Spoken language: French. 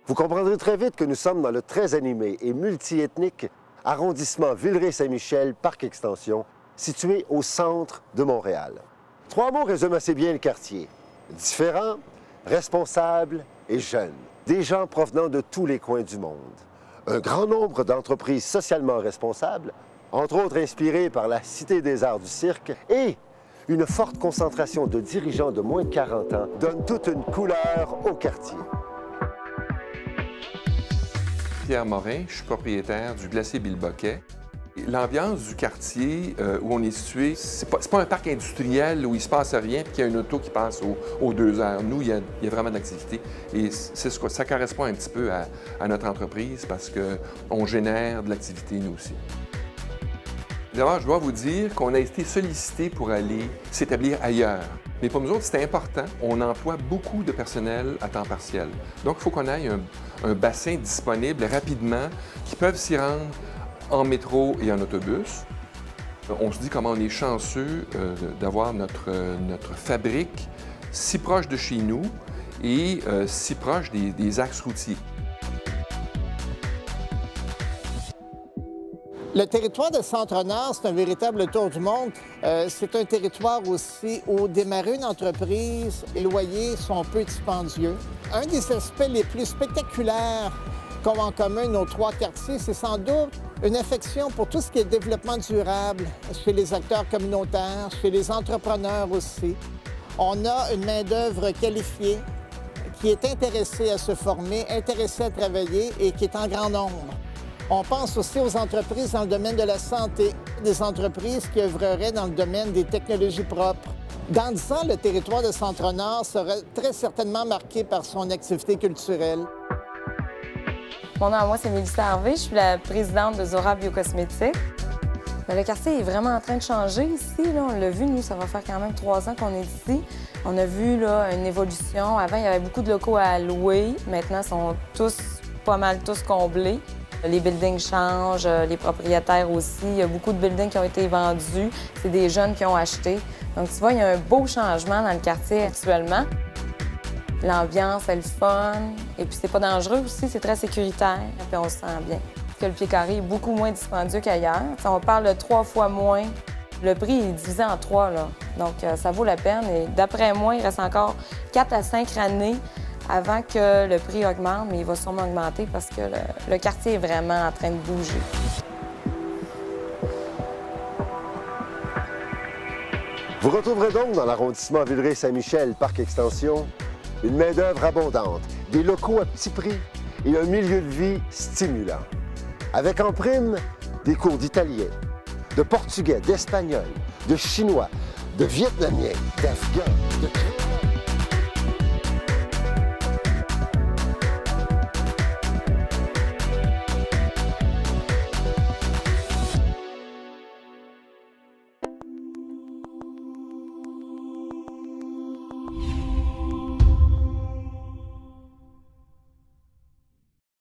Vous comprendrez très vite que nous sommes dans le très animé et multiethnique arrondissement Villeray-Saint-Michel, Parc Extension, situé au centre de Montréal. 3 mots résument assez bien le quartier. Différents, responsables et jeunes. Des gens provenant de tous les coins du monde. Un grand nombre d'entreprises socialement responsables, entre autres inspirées par la Cité des arts du cirque, et une forte concentration de dirigeants de moins de 40 ans donne toute une couleur au quartier. Pierre Morin, je suis propriétaire du Glacier Bilboquet. L'ambiance du quartier où on est situé, c'est pas un parc industriel où il se passe rien et qu'il y a une auto qui passe aux 2 heures. Nous, il y a vraiment d'activité et ça correspond un petit peu à notre entreprise parce qu'on génère de l'activité nous aussi. D'abord, je dois vous dire qu'on a été sollicité pour aller s'établir ailleurs. Mais pour nous autres, c'est important. On emploie beaucoup de personnel à temps partiel. Donc, il faut qu'on ait un bassin disponible rapidement qui peuvent s'y rendre en métro et en autobus. On se dit comment on est chanceux d'avoir notre fabrique si proche de chez nous et si proche des axes routiers. Le territoire de Centre-Nord, c'est un véritable tour du monde. C'est un territoire aussi où démarrer une entreprise, les loyers sont peu dispendieux. Un des aspects les plus spectaculaires qu'ont en commun nos 3 quartiers, c'est sans doute une affection pour tout ce qui est développement durable chez les acteurs communautaires, chez les entrepreneurs aussi. On a une main-d'œuvre qualifiée qui est intéressée à se former, intéressée à travailler et qui est en grand nombre. On pense aussi aux entreprises dans le domaine de la santé, des entreprises qui œuvreraient dans le domaine des technologies propres. Dans 10 ans, le territoire de Centre-Nord sera très certainement marqué par son activité culturelle. Mon nom à moi, c'est Mélissa Harvey. Je suis la présidente de Zora Biocosmétiques. Le quartier est vraiment en train de changer ici. Là. On l'a vu, nous, ça va faire quand même 3 ans qu'on est ici. On a vu là, une évolution. Avant, il y avait beaucoup de locaux à louer. Maintenant, ils sont pas mal tous comblés. Les buildings changent, les propriétaires aussi. Il y a beaucoup de buildings qui ont été vendus. C'est des jeunes qui ont acheté. Donc, tu vois, il y a un beau changement dans le quartier actuellement. L'ambiance est le fun. Et puis, c'est pas dangereux aussi, c'est très sécuritaire. Puis, on se sent bien. Que le pied carré est beaucoup moins dispendieux qu'ailleurs. On parle de 3 fois moins. Le prix est divisé en 3, là. Donc, ça vaut la peine. Et d'après moi, il reste encore 4 à 5 années avant que le prix augmente, mais il va sûrement augmenter parce que le quartier est vraiment en train de bouger. Vous retrouverez donc dans l'arrondissement Villeray-Saint-Michel, Parc Extension, une main-d'œuvre abondante, des locaux à petit prix et un milieu de vie stimulant. Avec en prime des cours d'italien, de portugais, d'espagnol, de chinois, de vietnamien, d'afghan, de créole.